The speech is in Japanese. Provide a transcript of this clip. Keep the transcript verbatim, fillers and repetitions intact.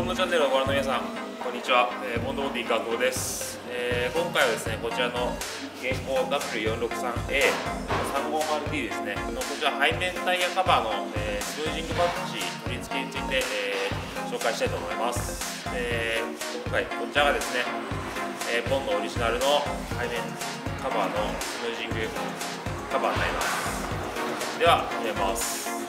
ドチャンネルをご覧の皆さん、こんにちは。えー、ボンドボディ川久保です。えー、今回はですね、こちらの現行 ダブリューよんろくさんエーさんごーまるディー ですね、のこちら背面タイヤカバーの、えー、スムージングバッジ取り付けについて、えー、紹介したいと思います。えー、今回こちらがですね、えー、ボンドオリジナルの背面カバーのスムージングカバーになります。では入れます。